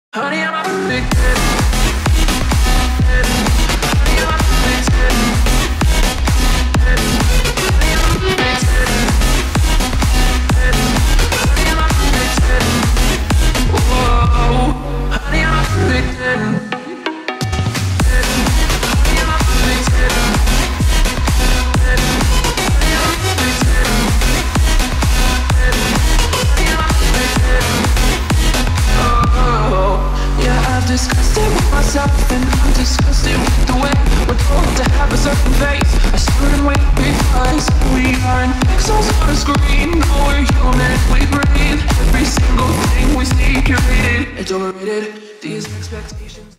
Honey, I'm addicted. Honey, I'm addicted. Honey, I'm addicted. Honey, I'm addicted. Whoa, honey, I'm addicted. Honey, I'm addicted. Honey, I'm addicted. Honey, I'm addicted. Oh, yeah, I've discussed it with myself, and I'm disgusted with the way we're told to have a certain face, a certain way, because we aren't pixels on a screen. No, we're human, we breathe. Every single thing we see curated, it's overrated. These expectations.